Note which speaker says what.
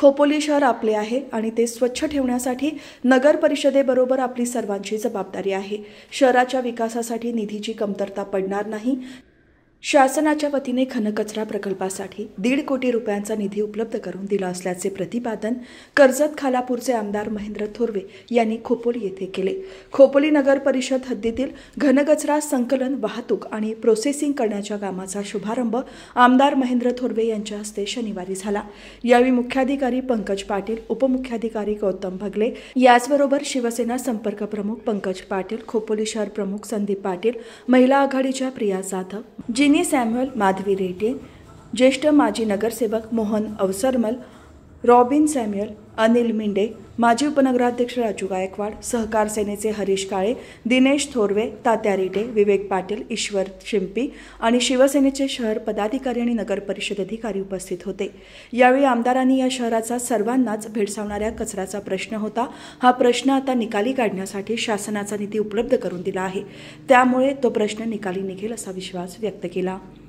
Speaker 1: खोपोली शहर आपले आहे आणि ते स्वच्छ ठेवण्यासाठी नगर परिषदेबरोबर आपली सर्वांची जबाबदारी आहे। शहराच्या विकासासाठी निधीची कमतरता पडणार नाही। शासनाच्या वतीने घनकचरा प्रकल्पासाठी 1.5 कोटी रुपयांचा निधी उपलब्ध करून दिला असल्याचे प्रतिपादन कर्जत खालापूरचे आमदार महेंद्र थोरवे यांनी खोपोली येथे केले। खोपोली नगर परिषद हद्दीतील घनकचरा संकलन, वाहतूक आणि प्रोसेसिंग करण्याच्या कामाचा शुभारंभ आमदार महेंद्र थोरवे यांच्या हस्ते शनिवारी झाला। यावेळी मुख्याधिकारी पंकज पाटील, उपमुख्याधिकारी गौतम भगले, याचबरोबर शिवसेना संपर्क प्रमुख पंकज पाटील, खोपोली शहर प्रमुख संदीप पाटील, महिला आघाडीच्या प्रिया जाधव, जिनी सॅम्युअल, माधवी रेड्डी, ज्येष्ठ माजी नगरसेवक मोहन अवसरमल, रॉबिन सॅम्युअल, अनिल मिंडे, माजी उपनगराध्यक्ष राजू गायकवाड, सहकार सेनेचे हरीश काळे, दिनेश थोरवे, तात्या रेड्डी, विवेक पाटील, ईश्वर शिंपी आणि शिवसेनेचे शहर पदाधिकारी आणि नगर परिषद अधिकारी उपस्थित होते। यावेळी आमदारांनी या शहराचा सर्वांनाच भेडसावणाऱ्या कचऱ्याचा प्रश्न होता, हा प्रश्न आता निकाली काढण्यासाठी शासनाचा निधी उपलब्ध करून दिला आहे, त्यामुळे तो प्रश्न निकाली निघेल असा विश्वास व्यक्त केला।